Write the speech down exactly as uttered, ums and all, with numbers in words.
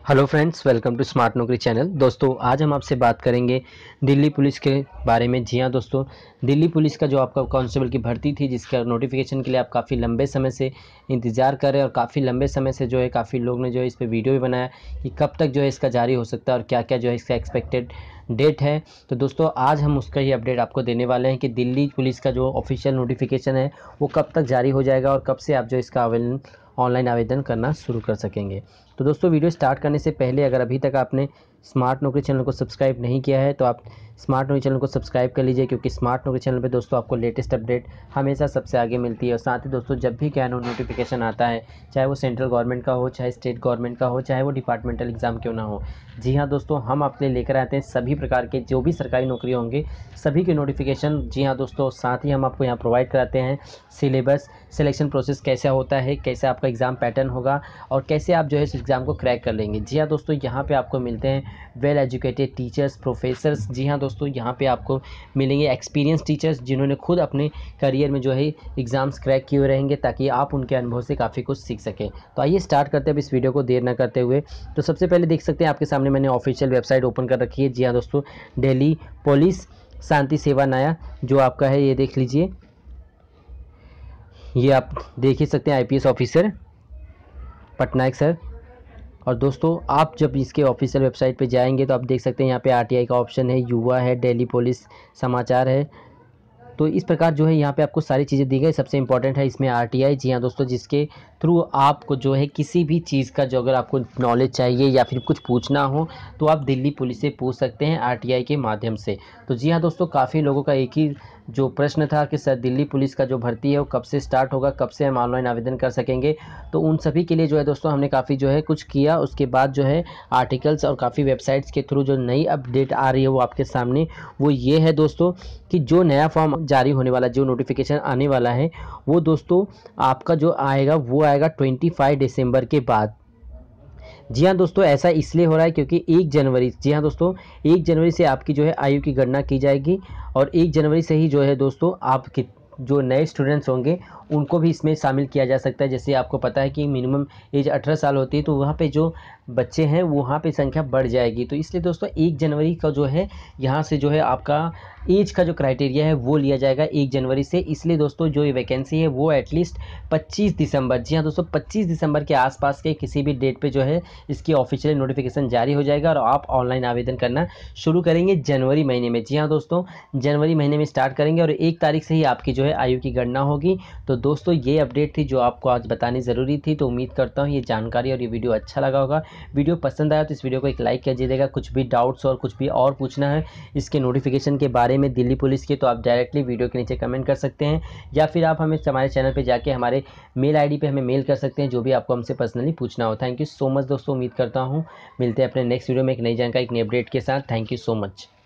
Hello friends, welcome to smart Naukri channel. दोस्तों, आज हम आपसे बात करेंगे दिल्ली पुलिस के बारे में। जी हाँ दोस्तों, दिल्ली पुलिस का जो आपका कांस्टेबल की भर्ती थी, जिसका नोटिफिकेशन के लिए आप काफ़ी लंबे समय से इंतज़ार कर रहे हैं और काफ़ी लंबे समय से जो है काफ़ी लोग ने जो है इस पर वीडियो भी बनाया कि कब तक जो है इसका जारी हो सकता है और क्या क्या जो है इसका एक्सपेक्टेड डेट है। तो दोस्तों, आज हम उसका ही अपडेट आपको देने वाले हैं कि दिल्ली पुलिस का जो ऑफिशियल नोटिफिकेशन है वो कब तक जारी हो जाएगा और कब से आप जो इसका आवेदन ऑनलाइन आवेदन करना शुरू कर सकेंगे। तो दोस्तों, वीडियो स्टार्ट करने से पहले अगर अभी तक आपने स्मार्ट नौकरी चैनल को सब्सक्राइब नहीं किया है तो आप स्मार्ट नौकरी चैनल को सब्सक्राइब कर लीजिए, क्योंकि स्मार्ट नौकरी चैनल पे दोस्तों आपको लेटेस्ट अपडेट हमेशा सबसे आगे मिलती है। और साथ ही दोस्तों, जब भी क्या नोटिफिकेशन आता है, चाहे वो सेंट्रल गवर्नमेंट का हो, चाहे स्टेट गवर्नमेंट का हो, चाहे वो डिपार्टमेंटल एग्जाम क्यों ना हो, जी हाँ दोस्तों, हम आपके लेकर आते हैं सभी प्रकार के जो भी सरकारी नौकरी होंगे सभी के नोटिफिकेशन। जी हाँ दोस्तों, साथ ही हम आपको यहाँ प्रोवाइड कराते हैं सिलेबस, सिलेक्शन प्रोसेस कैसा होता है, कैसे आपका एग्ज़ाम पैटर्न होगा और कैसे आप जो है इस एग्ज़ाम को क्रैक कर लेंगे। जी हाँ दोस्तों, यहाँ पे आपको मिलते हैं वेल एजुकेटेड टीचर्स, प्रोफेसर्स। जी हाँ दोस्तों, यहाँ पे आपको मिलेंगे एक्सपीरियंस टीचर्स जिन्होंने खुद अपने करियर में जो है एग्ज़ाम्स क्रैक किए हुए रहेंगे, ताकि आप उनके अनुभव से काफ़ी कुछ सीख सकें। तो आइए स्टार्ट करते हैं अब इस वीडियो को देर न करते हुए। तो सबसे पहले देख सकते हैं आपके सामने मैंने ऑफिशियल वेबसाइट ओपन कर रखी है। जी हाँ दोस्तों, दिल्ली पुलिस शांति सेवा नया जो आपका है, ये देख लीजिए। ये आप देख ही सकते हैं, आईपीएस ऑफिसर पटनायक सर। और दोस्तों, आप जब इसके ऑफिशियल वेबसाइट पे जाएंगे तो आप देख सकते हैं यहाँ पे आरटीआई का ऑप्शन है, युवा है, दिल्ली पुलिस समाचार है। तो इस प्रकार जो है यहाँ पे आपको सारी चीज़ें दी गई। सबसे इंपॉर्टेंट है इसमें आरटीआई। जी हाँ दोस्तों, जिसके थ्रू आपको जो है किसी भी चीज़ का जो अगर आपको नॉलेज चाहिए या फिर कुछ पूछना हो तो आप दिल्ली पुलिस से पूछ सकते हैं आरटीआई के माध्यम से। तो जी हाँ दोस्तों, काफ़ी लोगों का एक ही जो प्रश्न था कि सर दिल्ली पुलिस का जो भर्ती है वो कब से स्टार्ट होगा, कब से हम ऑनलाइन आवेदन कर सकेंगे। तो उन सभी के लिए जो है दोस्तों हमने काफ़ी जो है कुछ किया। उसके बाद जो है आर्टिकल्स और काफ़ी वेबसाइट्स के थ्रू जो नई अपडेट आ रही है वो आपके सामने वो ये है दोस्तों कि जो नया फॉर्म जारी होने वाला, जो नोटिफिकेशन आने वाला है वो दोस्तों आपका जो आएगा वो आएगा पच्चीस दिसंबर के बाद। जी हाँ दोस्तों, ऐसा इसलिए हो रहा है क्योंकि एक जनवरी, जी हाँ दोस्तों, एक जनवरी से आपकी जो है आयु की गणना की जाएगी और एक जनवरी से ही जो है दोस्तों आपकी जो नए स्टूडेंट्स होंगे उनको भी इसमें शामिल किया जा सकता है। जैसे आपको पता है कि मिनिमम एज अठारह साल होती है, तो वहाँ पे जो बच्चे हैं वहाँ पे संख्या बढ़ जाएगी। तो इसलिए दोस्तों एक जनवरी का जो है यहाँ से जो है आपका एज का जो क्राइटेरिया है वो लिया जाएगा एक जनवरी से। इसलिए दोस्तों जो ये वैकेंसी है वो एटलीस्ट पच्चीस दिसंबर, जी हाँ दोस्तों, पच्चीस दिसंबर के आसपास के किसी भी डेट पे जो है इसकी ऑफिशियल नोटिफिकेशन जारी हो जाएगा और आप ऑनलाइन आवेदन करना शुरू करेंगे जनवरी महीने में। जी हाँ दोस्तों, जनवरी महीने में स्टार्ट करेंगे और एक तारीख से ही आपकी जो है आयु की गणना होगी। तो दोस्तों, ये अपडेट थी जो आपको आज बतानी ज़रूरी थी। तो उम्मीद करता हूँ ये जानकारी और ये वीडियो अच्छा लगा होगा। वीडियो पसंद आया तो इस वीडियो को एक लाइक कीजिएगा। कुछ भी डाउट्स और कुछ भी और पूछना है इसके नोटिफिकेशन के बारे में दिल्ली पुलिस के, तो आप डायरेक्टली वीडियो के नीचे कमेंट कर सकते हैं या फिर आप हमें हमारे चैनल पर जाके हमारे मेल आई डी पर हमें मेल कर सकते हैं, जो भी आपको हमसे पर्सनली पूछना हो। थैंक यू सो मच दोस्तों, उम्मीद करता हूँ मिलते हैं अपने नेक्स्ट वीडियो में एक नई जानकारी, एक नई अपडेट के साथ। Thank you so much.